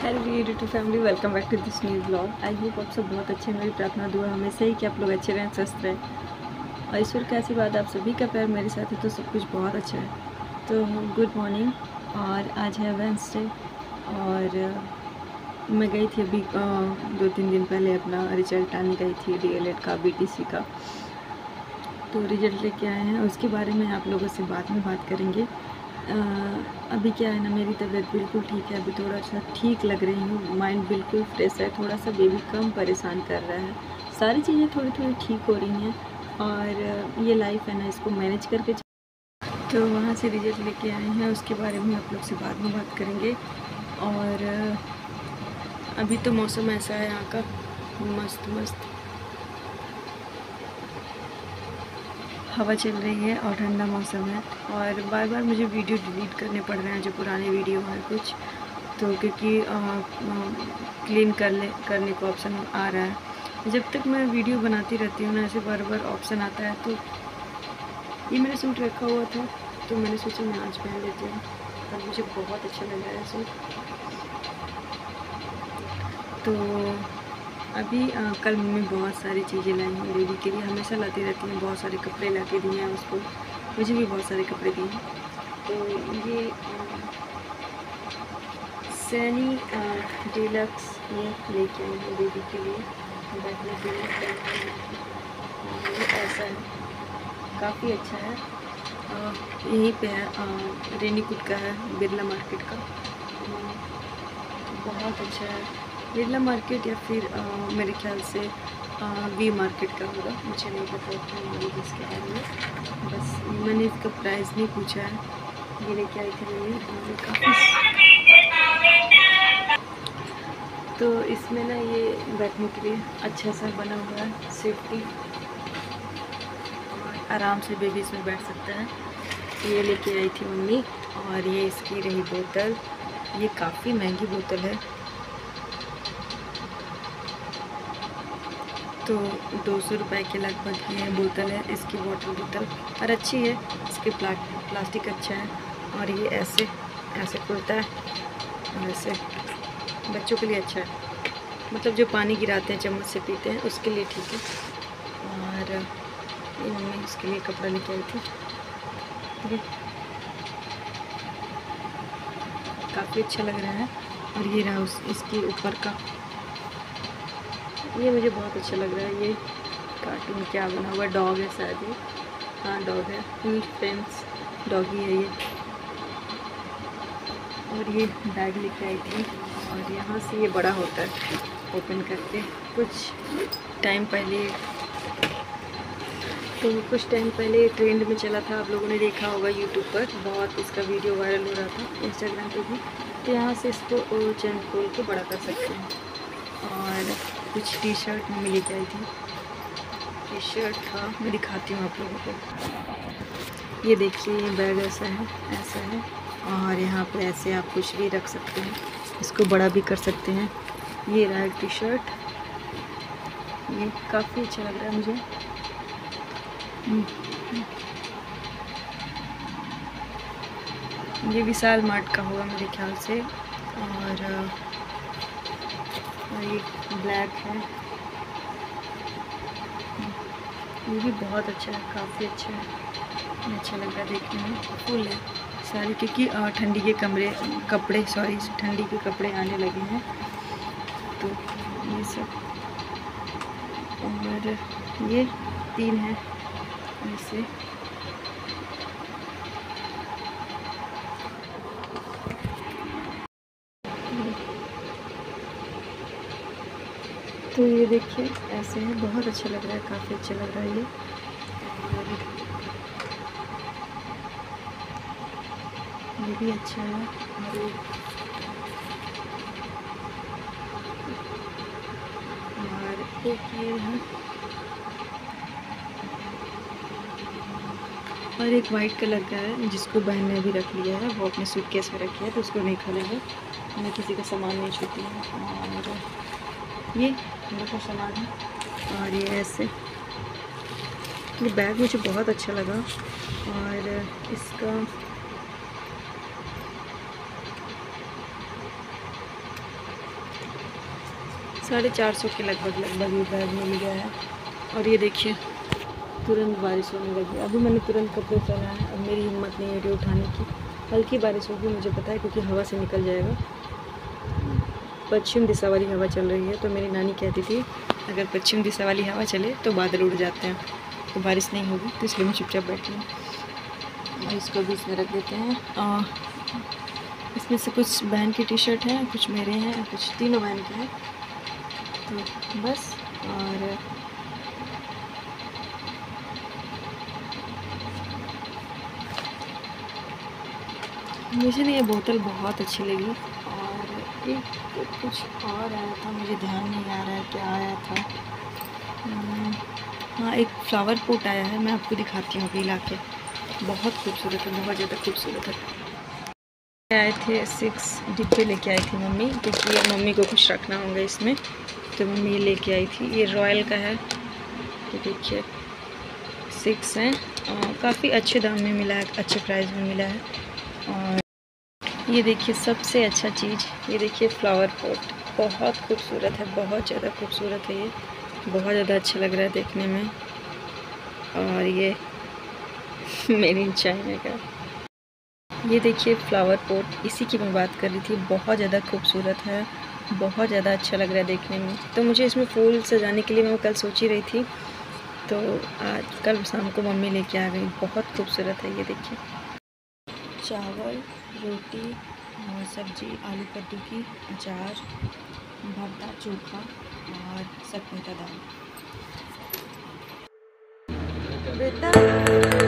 Hello YouTube family, welcome back to this new blog. I hope आप सब बहुत अच्छे हैं। मेरी प्रार्थना दुआ हमेशा ही कि आप लोग अच्छे रहें, स्वस्थ रहें और ईश्वर की आशीर्वाद आप सभी का प्यार मेरे साथ है तो सब कुछ बहुत अच्छा है। तो गुड मॉर्निंग। और आज है वेडनेसडे और मैं गई थी अभी 2-3 दिन पहले अपना रिजल्ट आने गई थी DLED का, BTC का। तो रिजल्ट लेके आए हैं, उसके बारे में आप लोगों से बाद में बात करेंगे। अभी क्या है ना, मेरी तबीयत बिल्कुल ठीक है। अभी थोड़ा सा ठीक लग रही हूँ, माइंड बिल्कुल फ्रेश है। थोड़ा सा बेबी कम परेशान कर रहा है, सारी चीज़ें थोड़ी थोड़ी ठीक हो रही हैं और ये लाइफ है ना, इसको मैनेज करके तो वहाँ से रिजल्ट लेके आए हैं, उसके बारे में आप लोग से बाद में बात करेंगे। और अभी तो मौसम ऐसा है यहाँ का, मस्त मस्त हवा चल रही है और ठंडा मौसम है। और बार बार मुझे वीडियो डिलीट करने पड़ रहे हैं जो पुराने वीडियो हैं कुछ, तो क्योंकि क्लीन करने को ऑप्शन आ रहा है। जब तक मैं वीडियो बनाती रहती हूँ ना, ऐसे बार बार ऑप्शन आता है। तो ये मैंने सूट रखा हुआ था तो मैंने सोचा मैं आज पहन लेती हूँ और मुझे बहुत अच्छा लग रहा है सूट। तो अभी कल मम्मी बहुत सारी चीज़ें लाई हैं बेबी के लिए, हमेशा लाती रहती हैं। बहुत सारे कपड़े ला के दिए हैं उसको, मुझे भी बहुत सारे कपड़े दिए हैं। तो ये सैनी डीलक्स ये लेके आई हूँ बेबी के लिए बैठने के लिए। और ये ऐसा है, काफ़ी अच्छा है। यहीं पे है, रेनीकुट का है, बिरला मार्केट का। बहुत अच्छा है, बिरला मार्केट या फिर मेरे ख्याल से वी मार्केट का होगा, मुझे नहीं पता उतना नॉलेज इसके बारे में। बस मैंने इसका प्राइस नहीं पूछा है, ये लेके आई थी मैंने काफ़ी। तो इसमें ना ये बैठने के लिए अच्छा सा बना हुआ है, सेफ्टी, आराम से बेबी इसमें बैठ सकता है। ये लेके आई थी मम्मी। और ये इसकी रही बोतल, ये काफ़ी महंगी बोतल है, तो 200 रुपये के लगभग ये बोतल है इसकी, वाटर बोतल। और अच्छी है, इसके प्लास्टिक अच्छा है। और ये ऐसे ऐसे खुलता है और ऐसे बच्चों के लिए अच्छा है, मतलब जो पानी गिराते हैं चम्मच से पीते हैं उसके लिए ठीक है। और ये मम्मी इसके लिए कपड़ा लेके आई थी, ये काफ़ी अच्छा लग रहा है। और ये रहा इसके ऊपर का, ये मुझे बहुत अच्छा लग रहा है। ये कार्टून क्या बना हुआ, डॉग है शायद ये, हाँ डॉग है, फुल फ्रेंड्स डॉगी है ये। और ये बैग लेके आई थी और यहाँ से ये बड़ा होता है ओपन करके। कुछ टाइम पहले ट्रेंड में चला था, आप लोगों ने देखा होगा यूट्यूब पर, बहुत इसका वीडियो वायरल हो रहा था, इंस्टाग्राम पे भी। तो यहाँ से इसको चैन खोल के बड़ा कर सकते हैं। और कुछ टी शर्ट मम्मी लेके आई थी, टी शर्ट था, मैं दिखाती हूँ आप लोगों को। ये देखिए, ये बैग ऐसा है और यहाँ पे ऐसे आप कुछ भी रख सकते हैं, इसको बड़ा भी कर सकते हैं। ये रहा टी शर्ट, ये काफ़ी अच्छा लग रहा है मुझे। ये विशाल मार्ट का होगा मेरे ख्याल से। और ये ब्लैक है, ये भी बहुत अच्छा है, काफ़ी अच्छा है, अच्छा लग रहा है देखने में। फुल है सारी, क्योंकि ठंडी के ठंडी के कपड़े आने लगे हैं, तो ये सब। और ये 3 है ऐसे। तो ये देखिए ऐसे है, बहुत अच्छा लग रहा है, काफ़ी अच्छा लग रहा है ये। और ये भी अच्छा है। और एक ये है, और एक वाइट कलर का है जिसको बहन ने भी रख लिया है, वो अपने सूटकेस में रखी है तो उसको नहीं खोला है, मैं किसी का सामान नहीं छूती है। और ये मेरे को सामान है। और ये ऐसे, ये बैग मुझे बहुत अच्छा लगा। और इसका 450 के लगभग ये बैग मिल गया है। और ये देखिए तुरंत बारिश होने लगी। अभी मैंने तुरंत कपड़े पहना है, अब मेरी हिम्मत नहीं है वीडियो उठाने की। हल्की बारिश होगी मुझे पता है, क्योंकि हवा से निकल जाएगा। पश्चिम दिशा वाली हवा चल रही है, तो मेरी नानी कहती थी अगर पश्चिम दिशा वाली हवा चले तो बादल उड़ जाते हैं, तो बारिश नहीं होगी। तो इसलिए मैं चुपचाप बैठी हूँ। इसको भी इसमें रख देते हैं। इसमें से कुछ बहन की टी शर्ट है, कुछ मेरे हैं, कुछ तीनों बहन के हैं। तो बस। और मुझे ना ये बोतल बहुत अच्छी लगी। और एक कुछ और आया था, मुझे ध्यान नहीं आ रहा है क्या आया था। हाँ, एक फ्लावर पॉट आया है, मैं आपको दिखाती हूँ अभी लाके। बहुत खूबसूरत है, बहुत ज़्यादा खूबसूरत है। आए थे 6 डिब्बे लेके आई थी मम्मी, क्योंकि मम्मी को कुछ रखना होगा इसमें, तो मम्मी ये लेके आई थी। ये रॉयल का है, ये देखिए 6 हैं। काफ़ी अच्छे दाम में मिला है, अच्छे प्राइस में मिला है। और ये देखिए सबसे अच्छा चीज़, ये देखिए फ्लावर पॉट, बहुत खूबसूरत है, बहुत ज़्यादा खूबसूरत है। ये बहुत ज़्यादा अच्छा लग रहा है देखने में। और ये मेरी चाइना का, ये देखिए फ्लावर पॉट, इसी की मैं बात कर रही थी। बहुत ज़्यादा खूबसूरत है, बहुत ज़्यादा अच्छा लग रहा है देखने में। तो मुझे इसमें फूल सजाने के लिए मैं कल सोच ही रही थी, तो आज कल शाम को मम्मी लेके आ गई। बहुत खूबसूरत है। ये देखिए चावल, रोटी और सब्जी, आलू कद्दू की, अचार, भरता, चोखा और सतपुता दाल। बेटा